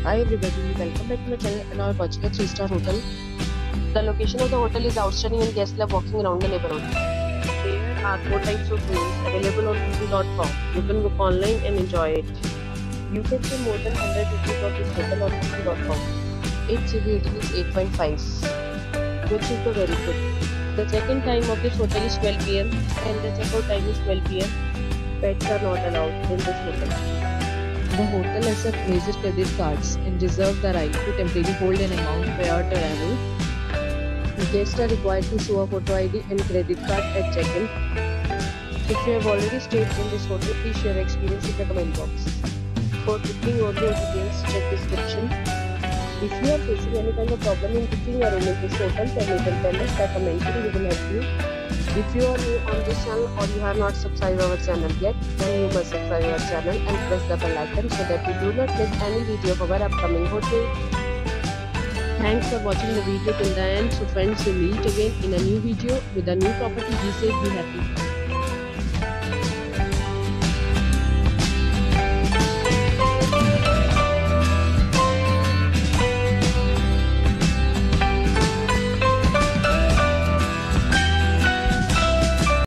Hi everybody, welcome back to my channel and are watching a 3-star hotel. The location of the hotel is outstanding and guests love walking around the neighborhood. There are 4 types of rooms available on booking.com. You can book online and enjoy it. You can see more than 100 reviews of this hotel on booking.com. Its review rating is 8.5, which is the very good. The check-in time of this hotel is 12 pm and the check-out time is 12 pm. Pets are not allowed in this hotel. The hotel accepts major credit cards and reserves the right to temporarily hold an amount prior to arrival. Guests are required to show a photo ID and credit card at check-in. If you have already stayed in this hotel, please share your experience in the comment box. For booking or more details, check description. If you are facing any kind of problem in booking a room in this hotel, then you can tell us by commenting. We will help you. If you are new on this channel or you have not subscribed our channel yet, then you must subscribe our channel and press the bell icon so that you do not miss any video of our upcoming hotel. Thanks for watching the video till the end. So friends, we meet again in a new video with a new property. Be safe, be happy.